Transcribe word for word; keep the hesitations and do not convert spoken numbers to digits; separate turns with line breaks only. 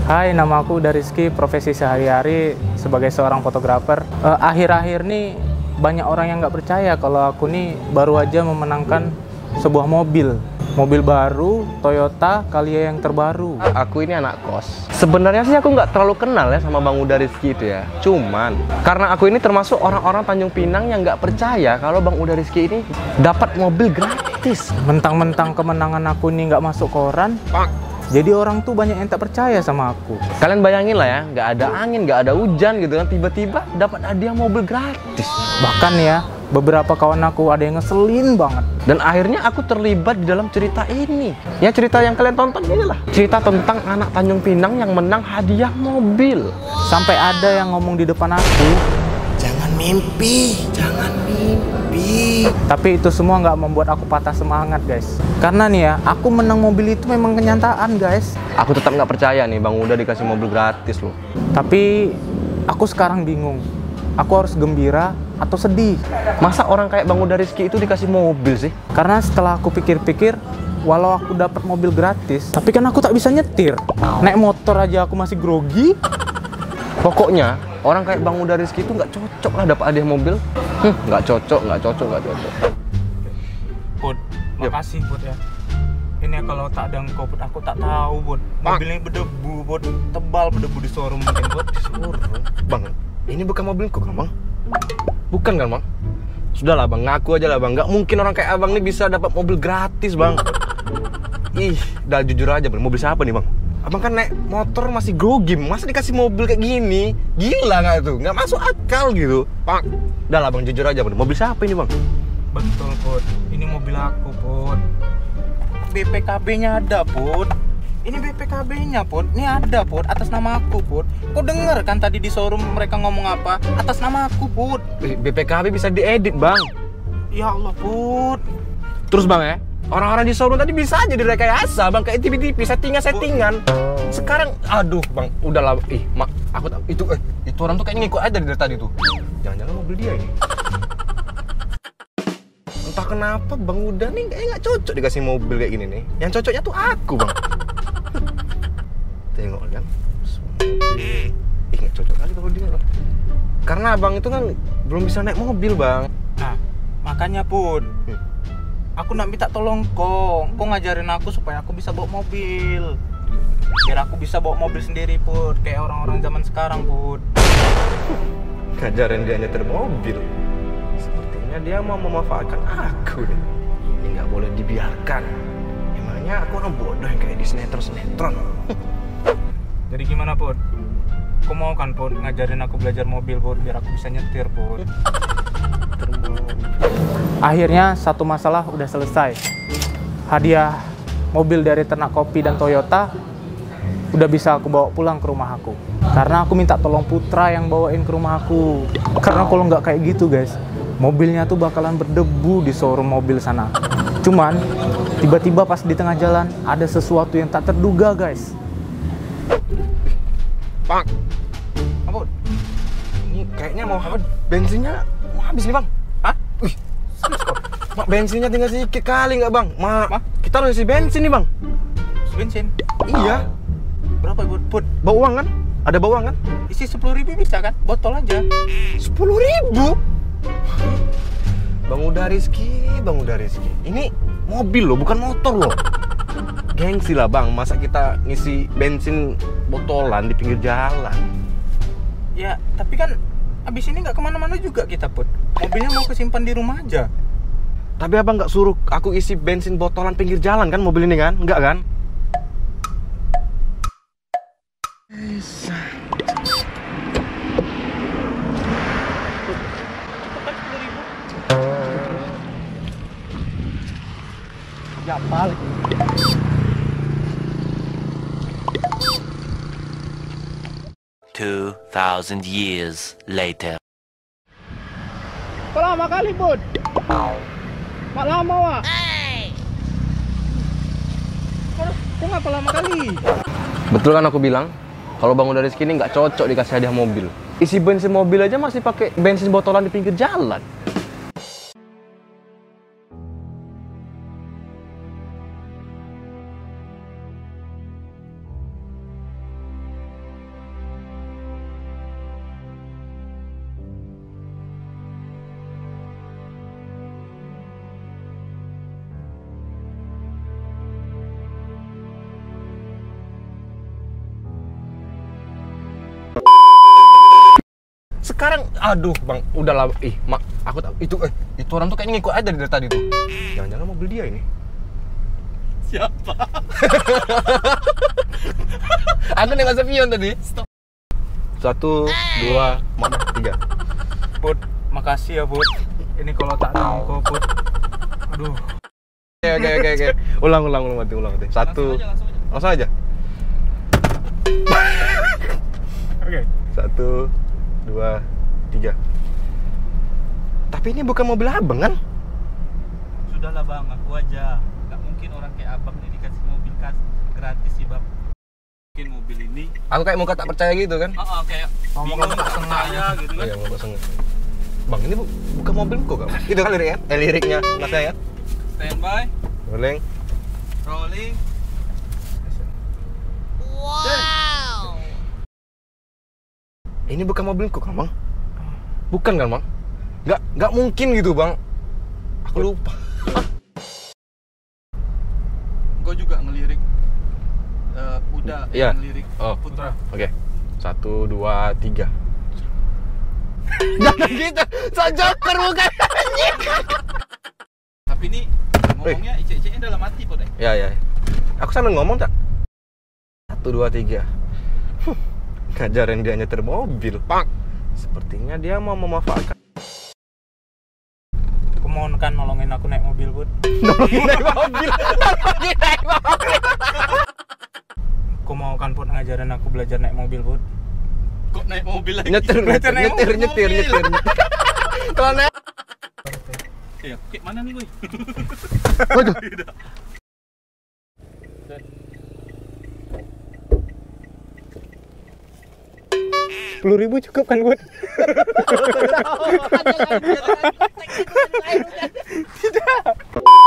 Hai, nama aku Uda Rizky, profesi sehari-hari sebagai seorang fotografer. Eh, Akhir-akhir nih banyak orang yang nggak percaya kalau aku nih baru aja memenangkan sebuah mobil. Mobil baru, Toyota Calya yang terbaru.
Aku ini anak kos. Sebenarnya sih aku nggak terlalu kenal ya sama Bang Uda Rizky itu ya. Cuman, karena aku ini termasuk orang-orang Tanjung Pinang yang nggak percaya kalau Bang Uda Rizky ini dapat mobil gratis.
Mentang-mentang kemenangan aku ini nggak masuk koran, jadi orang tuh banyak yang tak percaya sama aku.
Kalian bayangin lah ya, nggak ada angin, nggak ada hujan gitu kan, tiba-tiba dapat hadiah mobil gratis.
Bahkan ya, beberapa kawan aku ada yang ngeselin banget.
Dan akhirnya aku terlibat di dalam cerita ini. Ya cerita yang kalian tonton ini lah. Cerita tentang anak Tanjung Pinang yang menang hadiah mobil.
Sampai ada yang ngomong di depan aku,
Jangan mimpi, jangan mimpi.
tapi itu semua nggak membuat aku patah semangat, guys. Karena nih ya, aku menang mobil itu memang kenyataan, guys.
Aku tetap nggak percaya nih Bang Uda dikasih mobil gratis loh.
Tapi aku sekarang bingung. Aku harus gembira atau sedih?
Masa orang kayak Bang Uda Rizky itu dikasih mobil sih?
Karena setelah aku pikir-pikir, walau aku dapat mobil gratis, tapi kan aku tak bisa nyetir. Naik motor aja aku masih grogi.
Pokoknya orang kayak Bang Uda Rizky itu nggak cocok lah dapat hadiah mobil. Hm, nggak cocok, nggak cocok, nggak cocok.
Put, makasih Put ya. Ini kalau tak ada engkau Put, aku tak tahu Put. Mobilnya berdebu Put, tebal berdebu di showroom mungkin Put.
Bang, ini bukan mobilku kan Bang? Bukan kan Bang? Sudahlah Bang, ngaku aja lah Bang. Nggak mungkin orang kayak Abang ini bisa dapat mobil gratis Bang. Ih, udah jujur aja Bang, mobil siapa nih Bang? Abang kan naik motor masih grogi, masa dikasih mobil kayak gini? Gila nggak tuh? Nggak masuk akal gitu. Bang, udah lah Bang, jujur aja Bang. Mobil siapa ini Bang?
Betul Put, ini mobil aku Put. B P K B-nya ada Put. Ini B P K B-nya Put, ini ada Put, atas nama aku Put. Kau denger kan tadi di showroom mereka ngomong apa? Atas nama aku Put.
B P K B bisa diedit Bang.
Ya Allah Put.
Terus Bang ya, orang-orang di showroom tadi bisa aja direkayasa Bang, kayak T V T V, settingan-settingan. Sekarang, aduh Bang, udahlah. Ih, mak, aku tak, itu, eh, itu orang tuh kayaknya ngikut aja dari tadi tuh. Jangan-jangan mobil dia ini. Entah kenapa Bang Uda nih kayaknya nggak cocok dikasih mobil kayak gini nih. Yang cocoknya tuh aku Bang. Tengok kan. Ih, nggak cocok kali kalau dia Bang. Karena Abang itu kan belum bisa naik mobil Bang.
Nah, makanya Put.
Hmm.
Aku nak minta tolong kau, kau ngajarin aku supaya aku bisa bawa mobil. Biar aku bisa bawa mobil sendiri Put, kayak orang-orang zaman sekarang Put.
Ngajarin dia nyetir mobil. Sepertinya dia mau memanfaatkan aku nih. Ini nggak boleh dibiarkan. Emangnya aku orang bodoh yang kayak di sinetron-sinetron.
Jadi gimana Put? Kau mau kan Put ngajarin aku belajar mobil Put, biar aku bisa nyetir Put. Akhirnya satu masalah udah selesai. Hadiah mobil dari Ternak Kopi dan Toyota udah bisa aku bawa pulang ke rumah aku. Karena aku minta tolong Putra yang bawain ke rumah aku. Karena kalau nggak kayak gitu guys, mobilnya tuh bakalan berdebu di showroom mobil sana. Cuman tiba-tiba pas di tengah jalan ada sesuatu yang tak terduga guys.
Bang, apa? Ini kayaknya mau habis. Bensinnya mau habis nih Bang.
Hah?
Wih, Mak, bensinnya tinggal sedikit kali nggak Bang? Mak,
Ma?
kita harus isi bensin nih Bang.
Bensin?
Iya.
Berapa Put? Put,
Bawa uang kan? Ada bawa uang kan?
isi sepuluh ribu bisa kan? Botol aja.
Sepuluh ribu? Bang Uda Rizky, Bang Uda Rizky. Ini mobil loh, bukan motor loh. Gengsi lah Bang, masa kita ngisi bensin botolan di pinggir jalan.
Ya, tapi kan abis ini nggak kemana-mana juga kita Put. Mobilnya mau kesimpan di rumah aja.
Tapi Abang nggak suruh aku isi bensin botolan pinggir jalan kan mobil ini kan? Enggak kan?
Ya balik.
Two thousand years later.
Kok lama kali Bud? Mak lama wak. Kok ngapa lama kali?
Betul kan aku bilang? Kalau Bang Uda Rizky ini nggak cocok dikasih hadiah mobil. Isi bensin mobil aja masih pakai bensin botolan di pinggir jalan. sekarang, aduh bang, udahlah, ih mak, aku tak, itu eh itu orang tuh kayaknya ngikut aja dari tadi tuh. Jangan-jangan mobil dia ini.
Siapa?
Aku nengok spion tadi. Stop. Satu, dua, mana? Tiga.
Put, makasih ya Put. Ini kalau tak nongko Put. Aduh.
Oke oke oke oke. Ulang ulang ulang mati ulang mati. Satu.
Langsung aja, langsung aja.
Langsung aja.
Oke.
Satu, dua, tiga. Tapi ini bukan mobil abang kan?
Sudahlah bang, aku aja. Gak mungkin orang kayak abang nih dikasih mobil kas gratis sih bang. Mungkin mobil ini.
Aku kayak muka tak percaya gitu kan?
Oh, oh kayak
Ngomong
bingung
tak
tak
sengaja
percaya gitu kan.
Iya nggak sengaja. Bang ini bu bukan mobilku kan? Itu kan liriknya? Eh liriknya, nasnya ya?
Standby,
Rolling.
rolling.
Ini bukan mobilku kan bang? Bukan kan bang? Nggak nggak mungkin gitu bang. Aku lupa.
Gue juga ngelirik. eh, udah
Iya.
ngelirik
Oh.
Putra.
Oke. Satu, dua, tiga. Jangan gitu. Sojoker bukan.
Tapi ini ngomongnya icek-iceknya dalam hati po deh.
Ya ya. Aku sambil ngomong tak. Satu, dua, tiga. Huh, ngajarin dia nyetir mobil. Pak. Sepertinya dia mau memanfaatkan.
Aku mohon kan nolongin aku naik mobil Put.
Nolongin naik mobil. Nolongin naik mobil.
Aku mau kan Put ngajarin aku belajar naik mobil Put.
Kok naik mobil lagi?
Nyetir, nyetir,
naik
nyetir,
mobil.
nyetir, nyetir, nyetir. Kalau naik.
Eh, aku kayak mana nih boy?
Waduh.
Sepuluh ribu cukup kan Put?
Tidak.